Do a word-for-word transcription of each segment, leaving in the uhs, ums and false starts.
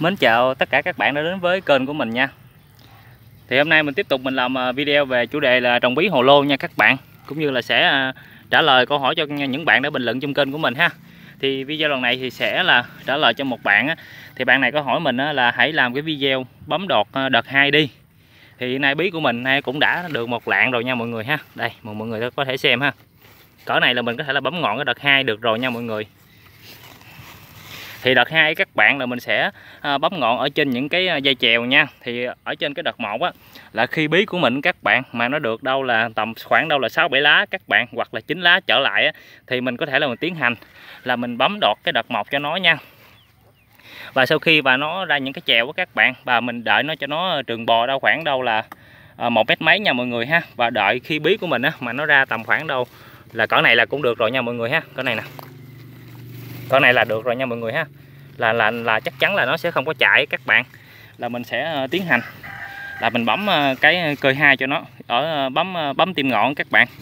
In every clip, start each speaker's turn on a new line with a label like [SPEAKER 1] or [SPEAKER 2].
[SPEAKER 1] Mến chào tất cả các bạn đã đến với kênh của mình nha. Thì hôm nay mình tiếp tục mình làm video về chủ đề là trồng bí hồ lô nha các bạn, cũng như là sẽ trả lời câu hỏi cho những bạn đã bình luận trong kênh của mình ha. Thì video lần này thì sẽ là trả lời cho một bạn á. Thì bạn này có hỏi mình là hãy làm cái video bấm đọt đợt hai đi. Thì nay bí của mình nay cũng đã được một lạng rồi nha mọi người ha. Đây mọi người có thể xem ha. Cỡ này là mình có thể là bấm ngọn cái đợt hai được rồi nha mọi người. Thì đợt hai các bạn là mình sẽ bấm ngọn ở trên những cái dây chèo nha. Thì ở trên cái đợt một á là khi bí của mình các bạn mà nó được đâu là tầm khoảng đâu là sáu bảy lá các bạn, hoặc là chín lá trở lại á, thì mình có thể là mình tiến hành là mình bấm đọt cái đợt một cho nó nha. Và sau khi và nó ra những cái chèo của các bạn, và mình đợi nó cho nó trường bò đâu khoảng đâu là một mét mấy nha mọi người ha. Và đợi khi bí của mình á mà nó ra tầm khoảng đâu là cỡ này là cũng được rồi nha mọi người ha. Cỡ này nè, cỡ này là được rồi nha mọi người ha. Là là là chắc chắn là nó sẽ không có chạy các bạn. Là mình sẽ tiến hành là mình bấm cái cơi hai cho nó, ở bấm bấm tim ngọn các bạn.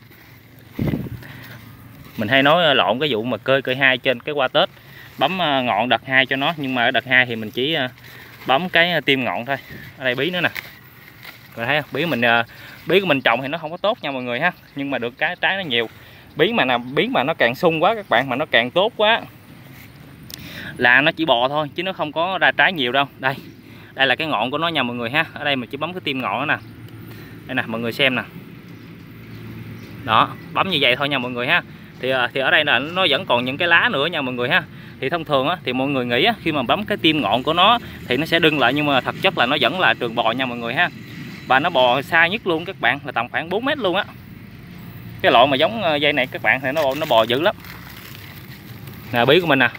[SPEAKER 1] Mình hay nói lộn cái vụ mà cơi cơi hai trên cái qua Tết, bấm ngọn đợt hai cho nó, nhưng mà ở đợt hai thì mình chỉ bấm cái tim ngọn thôi. Ở đây bí nữa nè, rồi thấy không? Bí mình bí của mình trồng thì nó không có tốt nha mọi người ha, nhưng mà được cái trái nó nhiều. Bí mà nè, bí mà nó càng sung quá các bạn, mà nó càng tốt quá là nó chỉ bò thôi chứ nó không có ra trái nhiều đâu. Đây, đây là cái ngọn của nó nha mọi người ha. Ở đây mình chỉ bấm cái tim ngọn đó nè. Đây nè mọi người xem nè. Đó, bấm như vậy thôi nha mọi người ha. Thì thì ở đây là nó vẫn còn những cái lá nữa nha mọi người ha. Thì thông thường á thì mọi người nghĩ á, khi mà bấm cái tim ngọn của nó thì nó sẽ đưng lại, nhưng mà thật chất là nó vẫn là trường bò nha mọi người ha. Và nó bò xa nhất luôn các bạn, là tầm khoảng bốn mét luôn á. Cái loại mà giống dây này các bạn thì nó nó bò dữ lắm. Nè bí của mình nè.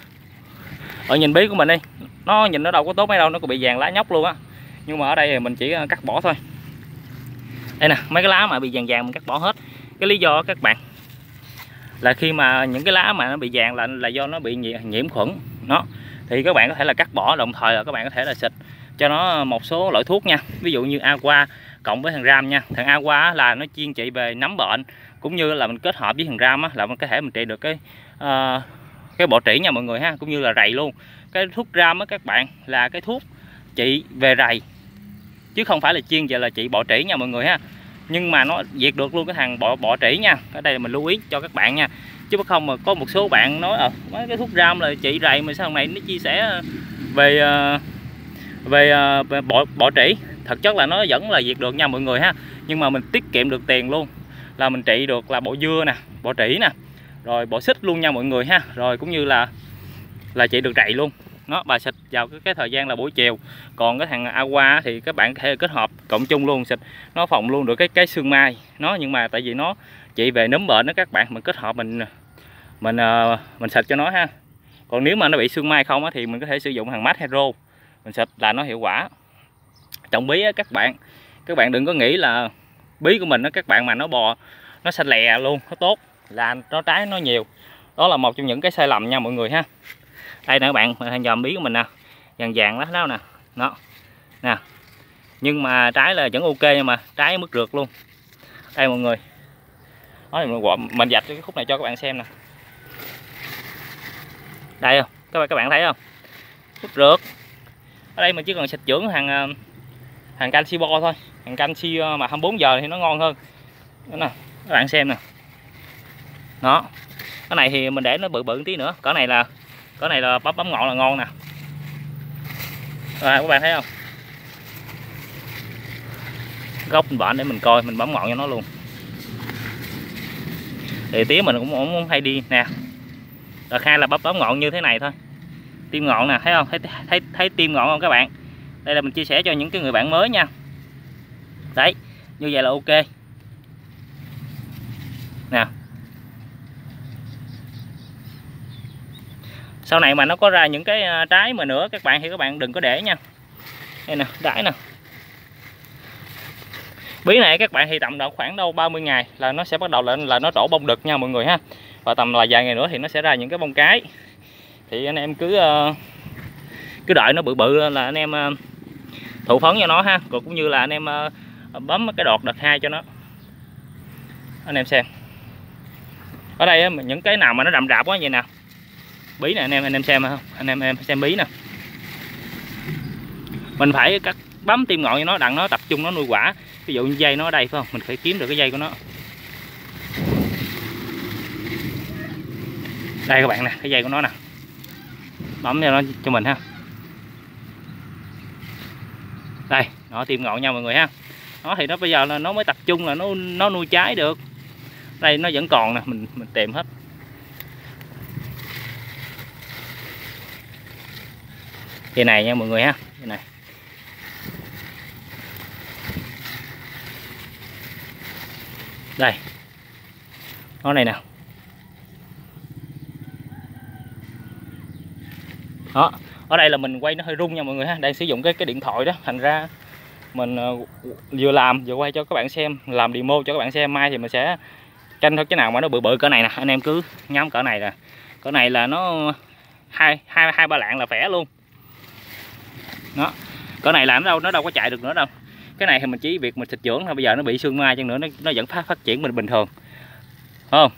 [SPEAKER 1] Ở nhìn bí của mình đi, nó nhìn nó đâu có tốt mấy đâu, nó còn bị vàng lá nhóc luôn á. Nhưng mà ở đây thì mình chỉ cắt bỏ thôi. Đây nè, mấy cái lá mà bị vàng vàng mình cắt bỏ hết. Cái lý do các bạn là khi mà những cái lá mà nó bị vàng là là do nó bị nhiễm khuẩn nó, thì các bạn có thể là cắt bỏ, đồng thời là các bạn có thể là xịt cho nó một số loại thuốc nha. Ví dụ như Aqua cộng với thằng Ram nha. Thằng Aqua là nó chuyên trị về nấm bệnh, cũng như là mình kết hợp với thằng Ram á, là mình có thể mình trị được cái uh, cái bọ trĩ nha mọi người ha, cũng như là rầy luôn. Cái thuốc Ram á các bạn là cái thuốc trị về rầy, chứ không phải là chuyên về là trị bọ trĩ nha mọi người ha. Nhưng mà nó diệt được luôn cái thằng bọ bọ trĩ nha. Ở đây mình lưu ý cho các bạn nha, chứ không mà có một số bạn nói ờ mấy cái thuốc Ram là trị rầy, mà sao hôm nay nó chia sẻ về về, về bọ bọ trĩ. Thật chất là nó vẫn là diệt được nha mọi người ha, nhưng mà mình tiết kiệm được tiền luôn. Là mình trị được là bọ dưa nè, bọ trĩ nè, rồi bọ xích luôn nha mọi người ha, rồi cũng như là là trị được rầy luôn. Nó bà xịt vào cái, cái thời gian là buổi chiều. Còn cái thằng Aqua thì các bạn có thể kết hợp cộng chung luôn, xịt nó phòng luôn được cái cái sương mai nó. Nhưng mà tại vì nó trị về nấm bệnh đó các bạn, mình kết hợp mình mình mình xịt cho nó ha. Còn nếu mà nó bị sương mai không á, thì mình có thể sử dụng thằng Mát Hero mình xịt là nó hiệu quả. Trồng bí á các bạn, các bạn đừng có nghĩ là bí của mình đó các bạn mà nó bò nó xanh lè luôn, nó tốt là nó trái nó nhiều. Đó là một trong những cái sai lầm nha mọi người ha. Đây nè các bạn, mình dòm bí của mình nè, vàng vàng lá đó nè, đó nè, nhưng mà trái là vẫn ok, nhưng mà trái mất rượt luôn. Đây mọi người, đó, mình, mình dạch cái khúc này cho các bạn xem nè. Đây không các bạn, các bạn thấy không, mất rượt. Ở đây mình chỉ cần xịt dưỡng hàng hàng canxi bo thôi, hàng canxi mà hai mươi bốn giờ thì nó ngon hơn. Đó nè các bạn xem nè, đó cái này thì mình để nó bự bự tí nữa. Cỡ này là cỡ này là bấm bấm ngọn là ngon nè. Rồi các bạn thấy không, gốc bệnh để mình coi, mình bấm ngọn cho nó luôn. Thì tía mình cũng, cũng hay đi nè. Đợt hai là bấm bấm ngọn như thế này thôi, tim ngọn nè, thấy không, thấy thấy thấy tim ngọn không các bạn. Đây là mình chia sẻ cho những cái người bạn mới nha. Đấy, như vậy là ok nè. Sau này mà nó có ra những cái trái mà nữa các bạn thì các bạn đừng có để nha. Đây nè, trái nè. Bí này các bạn thì tầm độ khoảng đâu ba mươi ngày là nó sẽ bắt đầu là, là nó trổ bông đực nha mọi người ha. Và tầm là vài ngày nữa thì nó sẽ ra những cái bông cái. Thì anh em cứ cứ đợi nó bự bự là anh em thụ phấn cho nó ha. Rồi cũng như là anh em bấm cái đọt đợt hai cho nó. Anh em xem. Ở đây những cái nào mà nó rậm rạp quá vậy nè, bí nè anh em, anh em xem không, anh em em xem bí nè, Mình phải cắt bấm tim ngọn cho nó, đặng nó tập trung nó nuôi quả. Ví dụ như dây nó ở đây phải không, mình phải kiếm được cái dây của nó. Đây các bạn nè, cái dây của nó nè, bấm cho nó cho mình ha. Đây, nó tim ngọn nha mọi người ha. Nó thì nó bây giờ là nó mới tập trung là nó nó nuôi trái được. Đây nó vẫn còn nè, mình mình tìm hết. Cây này nha mọi người ha, cây này. Đây. Nó này nè. Đó, ở đây là mình quay nó hơi rung nha mọi người ha, đang sử dụng cái cái điện thoại đó, thành ra mình uh, vừa làm vừa quay cho các bạn xem, làm demo cho các bạn xem. Mai thì mình sẽ tranh thôi, cái nào mà nó bự bự cỡ này nè, anh em cứ nhắm cỡ này nè, cỡ này là nó hai hai hai ba lạng là khỏe luôn. Đó, cỡ này là nó đâu nó đâu có chạy được nữa đâu. Cái này thì mình chỉ việc mình xịt dưỡng thôi, bây giờ nó bị sương mai chăng nữa nó nó vẫn phát phát triển mình bình thường, không?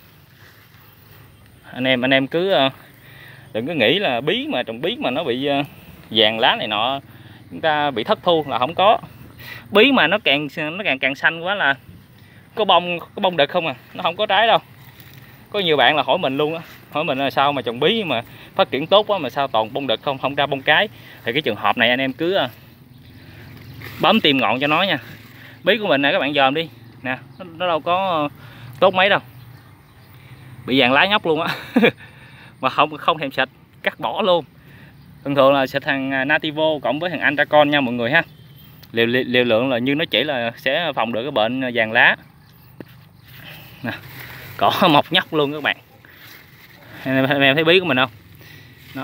[SPEAKER 1] Anh em anh em cứ uh, đừng có nghĩ là bí mà trồng bí mà nó bị uh, vàng lá này nọ, chúng ta bị thất thu là không có. Bí mà nó càng nó càng càng xanh quá là có bông có bông đực không à, nó không có trái đâu. Có nhiều bạn là hỏi mình luôn á, hỏi mình là sao mà trồng bí mà phát triển tốt quá mà sao toàn bông đực không, không ra bông cái. Thì cái trường hợp này anh em cứ uh, bấm tim ngọn cho nó nha. Bí của mình nè các bạn dòm đi nè, nó, nó đâu có uh, tốt mấy đâu, bị vàng lá nhóc luôn á. Mà không không thèm xịt, cắt bỏ luôn. Thường thường là xịt thằng Nativo cộng với thằng Antracon nha mọi người ha. Liều, liều, liều lượng là như nó chỉ là sẽ phòng được cái bệnh vàng lá nè. Cỏ mọc nhóc luôn các bạn. Anh em, em thấy bí của mình không? Đó.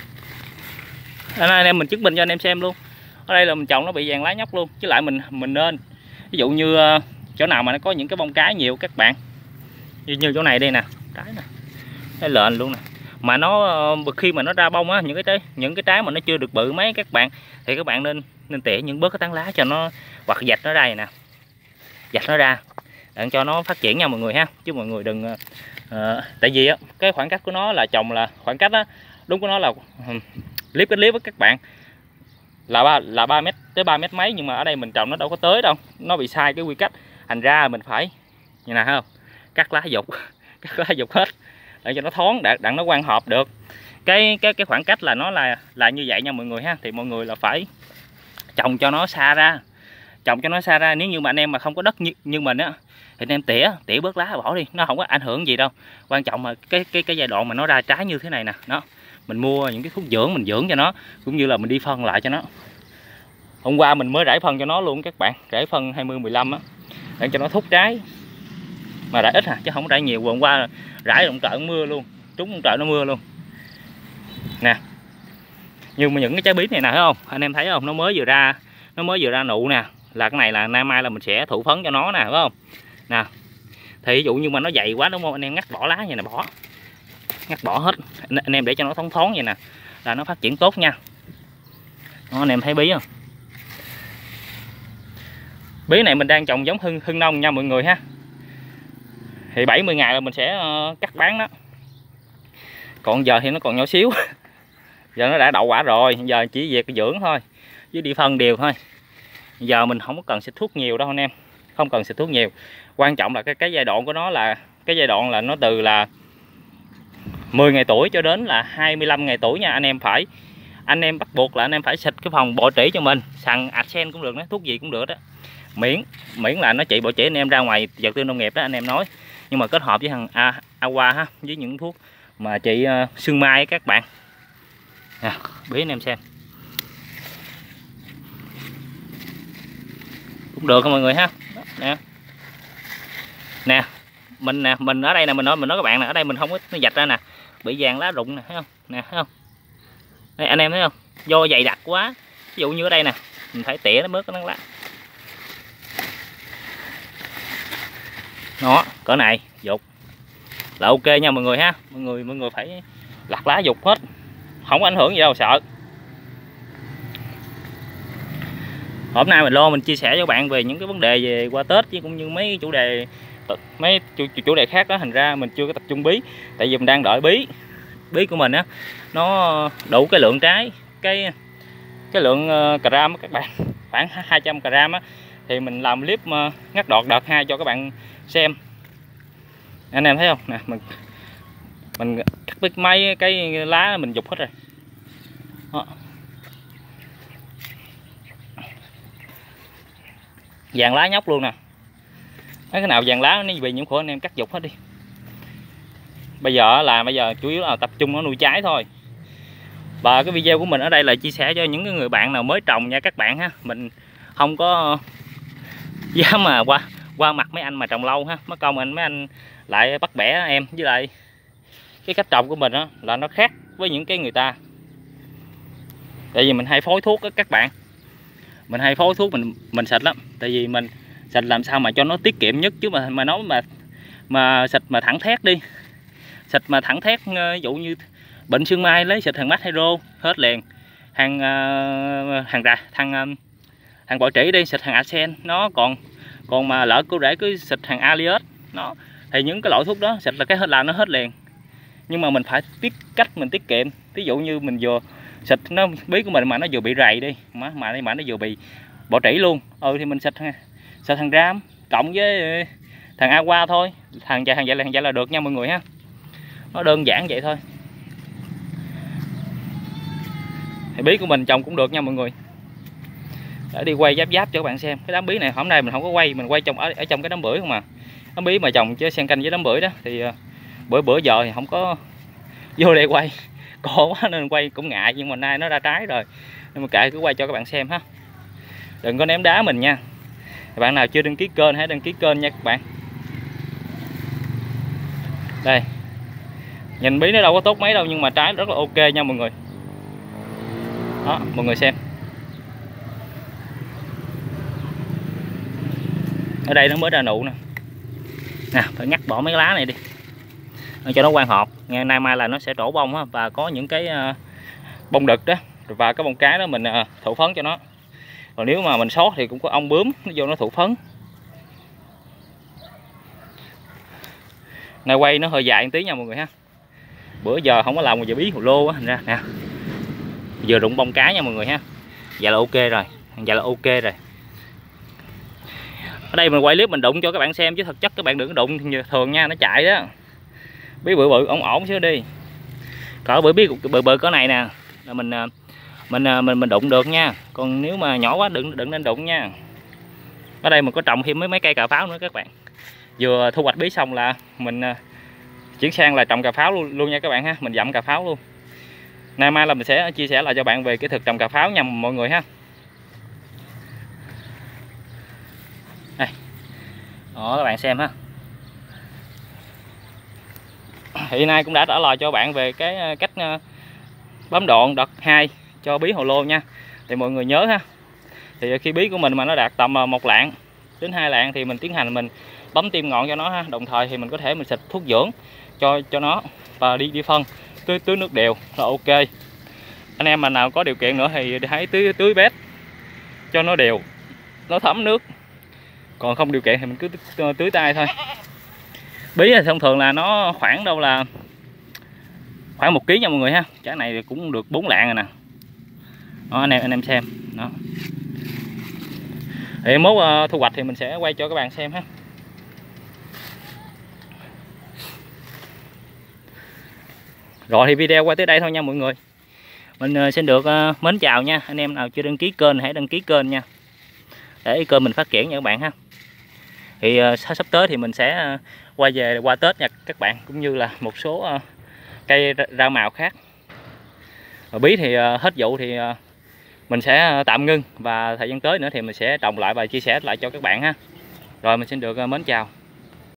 [SPEAKER 1] Anh em mình chứng minh cho anh em xem luôn. Ở đây là mình trồng nó bị vàng lá nhóc luôn. Chứ lại mình mình nên ví dụ như chỗ nào mà nó có những cái bông cái nhiều các bạn, như, như chỗ này đây nè, trái nè, cái lệnh luôn nè, mà nó khi mà nó ra bông á, những cái trái những cái trái mà nó chưa được bự mấy các bạn, thì các bạn nên nên tỉa những bớt cái tán lá cho nó, hoặc vạch nó ra nè, vạch nó ra để cho nó phát triển nha mọi người ha. Chứ mọi người đừng uh, tại vì á, cái khoảng cách của nó là trồng là khoảng cách á, đúng của nó là clip cái clip với các bạn là ba là ba mét tới ba mét mấy, nhưng mà ở đây mình trồng nó đâu có tới đâu, nó bị sai cái quy cách, thành ra mình phải như nào không, cắt lá dục cắt lá dục hết để cho nó thoáng, để đặng nó quang hợp được. Cái cái cái khoảng cách là nó là là như vậy nha mọi người ha. Thì mọi người là phải trồng cho nó xa ra, trồng cho nó xa ra. Nếu như mà anh em mà không có đất như, như mình á, thì anh em tỉa tỉa bớt lá bỏ đi, nó không có ảnh hưởng gì đâu. Quan trọng là cái cái cái giai đoạn mà nó ra trái như thế này nè, nó mình mua những cái thuốc dưỡng mình dưỡng cho nó, cũng như là mình đi phân lại cho nó. Hôm qua mình mới rải phân cho nó luôn các bạn, rải phân hai mươi mười lăm á, để cho nó thúc trái, mà rải ít à chứ không rải nhiều. Hôm qua rải động trời mưa luôn, trúng động trời nó mưa luôn nè. Nhưng mà những cái trái bí này nè thấy không, anh em thấy không, nó mới vừa ra nó mới vừa ra nụ nè, là cái này là nay mai là mình sẽ thụ phấn cho nó nè, phải không nè. Thì ví dụ như mà nó dày quá đúng không, anh em ngắt bỏ lá vậy nè, bỏ ngắt bỏ hết anh em để cho nó thoáng thoáng vậy nè, là nó phát triển tốt nha. Đó, anh em thấy bí không? Bí này mình đang trồng giống hưng hưng nông nha mọi người ha. Thì bảy mươi ngày là mình sẽ uh, cắt bán đó. Còn giờ thì nó còn nhỏ xíu. Giờ nó đã đậu quả rồi, giờ chỉ việc dưỡng thôi, với đi phân đều thôi. Giờ mình không có cần xịt thuốc nhiều đâu anh em, không cần xịt thuốc nhiều. Quan trọng là cái cái giai đoạn của nó là cái giai đoạn là nó từ là mười ngày tuổi cho đến là hai mươi lăm ngày tuổi nha. Anh em phải anh em bắt buộc là anh em phải xịt cái phòng bọ trĩ cho mình, sẵn Arsen cũng được đó, thuốc gì cũng được đó, miễn miễn là nó trị bọ trĩ anh em ra ngoài vật tư nông nghiệp đó anh em nói. Nhưng mà kết hợp với thằng Aqua ha, với những thuốc mà trị uh, sương mai các bạn nè, bí anh em xem cũng được không mọi người ha. Đó, nè nè mình nè mình ở đây nè, mình nói mình nói các bạn nè, ở đây mình không có nó vạch ra nè, bị vàng lá rụng nè, thấy không nè, thấy không đây, anh em thấy không, do dày đặc quá. Ví dụ như ở đây nè, mình phải tỉa nó bớt cái nắng lá. Đó, cỡ này dục là ok nha mọi người ha. Mọi người mọi người phải lặt lá dục hết, không có ảnh hưởng gì đâu sợ. Hôm nay mình lo mình chia sẻ cho các bạn về những cái vấn đề về qua Tết, với cũng như mấy chủ đề mấy chủ, chủ đề khác đó. Thành ra mình chưa có tập trung bí, tại vì mình đang đợi bí bí của mình á, nó đủ cái lượng trái, cái cái lượng gram các bạn, khoảng hai trăm gram á, thì mình làm clip ngắt đọt đợt hai cho các bạn xem. Anh em thấy không nè, mình mình cắt với máy cái lá mình dục hết rồi đó. Vàng lá nhóc luôn nè, mấy cái nào vàng lá nó bị nhiễm khuẩn anh em cắt dục hết đi. Bây giờ là bây giờ chủ yếu là tập trung nó nuôi trái thôi. Và cái video của mình ở đây là chia sẻ cho những người bạn nào mới trồng nha các bạn ha. Mình không có dám mà qua qua mặt mấy anh mà trồng lâu ha, mất công anh mấy anh lại bắt bẻ em. Với lại cái cách trồng của mình đó là nó khác với những cái người ta, tại vì mình hay phối thuốc đó các bạn, mình hay phối thuốc mình mình xịt lắm. Tại vì mình xịt làm sao mà cho nó tiết kiệm nhất, chứ mà mà nói mà mà xịt mà thẳng thét đi, xịt mà thẳng thét, ví dụ như bệnh sương mai lấy xịt thằng Max Hero hết liền, hàng uh, hàng ra thằng uh, thằng bọ trĩ đi xịt thằng Arsen nó còn còn mà lỡ cô rễ cứ xịt thằng Aliot nó, thì những cái loại thuốc đó xịt là cái hết là nó hết liền. Nhưng mà mình phải biết cách mình tiết kiệm. Ví dụ như mình vừa xịt nó bí của mình mà nó vừa bị rầy đi mà mà mà nó vừa bị bọ trĩ luôn, ừ thì mình xịt xịt thằng Ram cộng với thằng Aqua thôi, thằng chạy thằng vậy là thằng vậy là được nha mọi người ha. Nó đơn giản vậy thôi. Thì bí của mình trồng cũng được nha mọi người. Để đi quay giáp giáp cho các bạn xem. Cái đám bí này hôm nay mình không có quay, mình quay trong ở, ở trong cái đám bưởi không à. Đám bí mà trồng chứ xen canh với đám bưởi đó thì uh, bữa bữa giờ thì không có vô đây quay, cổ quá nên quay cũng ngại, nhưng mà nay nó ra trái rồi nên mà kệ cứ quay cho các bạn xem ha. Đừng có ném đá mình nha. Các bạn nào chưa đăng ký kênh hãy đăng ký kênh nha các bạn. Đây. Nhìn bí nó đâu có tốt mấy đâu nhưng mà trái rất là ok nha mọi người. Đó, mọi người xem. Ở đây nó mới ra nụ nè. Nè, phải ngắt bỏ mấy lá này đi cho nó quang hợp. Ngày nay mai là nó sẽ trổ bông á, và có những cái bông đực đó và cái bông cái đó mình thụ phấn cho nó. Còn nếu mà mình sót thì cũng có ong bướm nó vô nó thụ phấn. Này quay nó hơi dài một tí nha mọi người ha. Bữa giờ không có làm một giờ bí hồ lô á, thành ra nè. Giờ rụng bông cái nha mọi người ha. Vậy là ok rồi, vậy là ok rồi. Ở đây mình quay clip mình đụng cho các bạn xem chứ thực chất các bạn đừng có đụng thường nha, nó chạy đó. Bí bự bự ổn ổn xíu đi. Cỡ bự bí bự bự cỡ này nè là mình mình mình mình đụng được nha. Còn nếu mà nhỏ quá đừng đừng nên đụng nha. Ở đây mình có trồng thêm mấy mấy cây cà pháo nữa các bạn. Vừa thu hoạch bí xong là mình chuyển sang là trồng cà pháo luôn, luôn nha các bạn ha. Mình dặm cà pháo luôn. Nay mai là mình sẽ chia sẻ lại cho bạn về cái thực trồng cà pháo nha mọi người ha. Đây. Đó các bạn xem ha. Hiện nay cũng đã trả lời cho bạn về cái cách bấm độn đợt hai cho bí hồ lô nha. Thì mọi người nhớ ha. Thì khi bí của mình mà nó đạt tầm một lạng đến hai lạng thì mình tiến hành mình bấm tim ngọn cho nó ha. Đồng thời thì mình có thể mình xịt thuốc dưỡng cho cho nó và đi đi phân tưới tưới nước đều là ok. Anh em mà nào có điều kiện nữa thì hãy tưới tưới bét cho nó đều, nó thấm nước. Còn không điều kiện thì mình cứ tưới, tưới tay thôi. Bí thì thông thường là nó khoảng đâu là khoảng một ký nha mọi người ha. Trái này cũng được bốn lạng rồi nè. Đó, anh em anh em xem đó. Thì mốt uh, thu hoạch thì mình sẽ quay cho các bạn xem ha. Rồi thì video qua tới đây thôi nha mọi người. Mình uh, xin được uh, mến chào nha. Anh em nào chưa đăng ký kênh hãy đăng ký kênh nha, để kênh mình phát triển nha các bạn ha. Thì uh, sắp tới thì mình sẽ uh, quay về qua Tết nha các bạn, cũng như là một số uh, cây rau màu khác. Và bí thì uh, hết vụ thì uh, mình sẽ tạm ngưng, và thời gian tới nữa thì mình sẽ trồng lại và chia sẻ lại cho các bạn ha. Rồi mình xin được uh, mến chào.